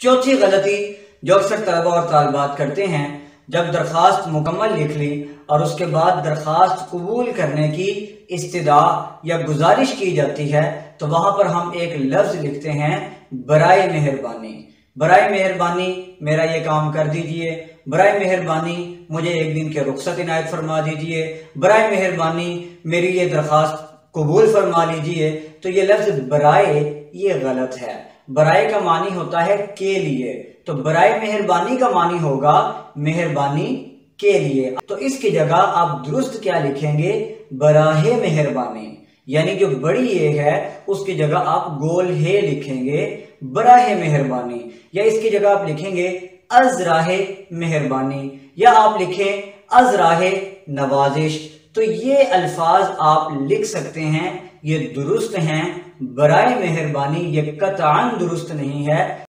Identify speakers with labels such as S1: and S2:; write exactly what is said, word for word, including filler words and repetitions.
S1: चौथी गलती जो अक्सर तलबा और तालिबात करते हैं, जब दरख्वास्त मुकम्मल लिख ली और उसके बाद दरख्वास्त कबूल करने की इस्तदा या गुजारिश की जाती है तो वहां पर हम एक लफ्ज लिखते हैं बराए मेहरबानी। बराए मेहरबानी मेरा ये काम कर दीजिए, बराए मेहरबानी मुझे एक दिन के रुखसत इनायत फरमा दीजिए, बराए मेहरबानी मेरी ये दरख्वास्त कबूल फरमा लीजिए। तो ये लफ्ज बराए ये गलत है। बराए का मानी होता है के लिए, तो बराए मेहरबानी का मानी होगा मेहरबानी के लिए। तो इसकी जगह आप दुरुस्त क्या लिखेंगे, बराहे मेहरबानी, यानी जो बड़ी ए है उसकी जगह आप गोल हे लिखेंगे बराहे मेहरबानी, या इसकी जगह आप लिखेंगे अजराहे मेहरबानी, या आप लिखें अजराहे नवाजिश। तो ये अल्फाज आप लिख सकते हैं, ये दुरुस्त हैं। बराए मेहरबानी ये कतआन दुरुस्त नहीं है।